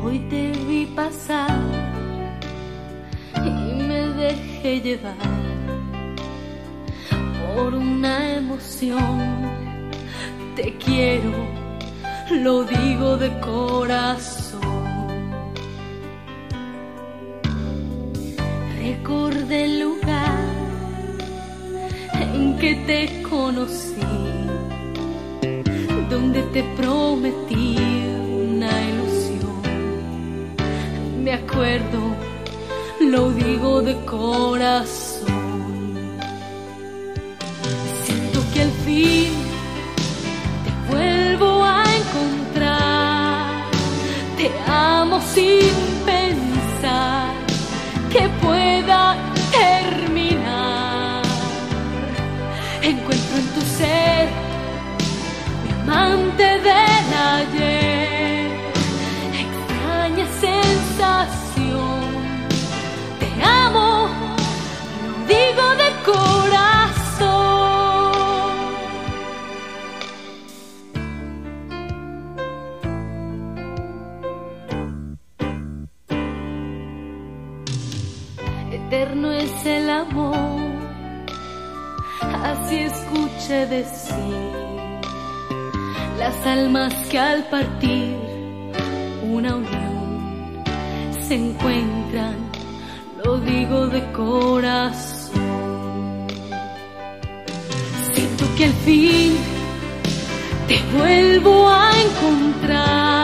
Hoy te vi pasar y me dejé llevar por una emoción. Te quiero, lo digo de corazón. Recordé el lugar en que te conocí, donde te prometí una ilusión. Me acuerdo, lo digo de corazón. Siento que al fin te vuelvo a encontrar. Te amo sin pensar que pueda terminar. Encuentro en tu ser mi amante del ayer. Extraña sensación. Te amo, lo digo de corazón. Eterno es el amor, así escuché decir las almas que al partir una unión se encuentran, lo digo de corazón. Siento que al fin te vuelvo a encontrar.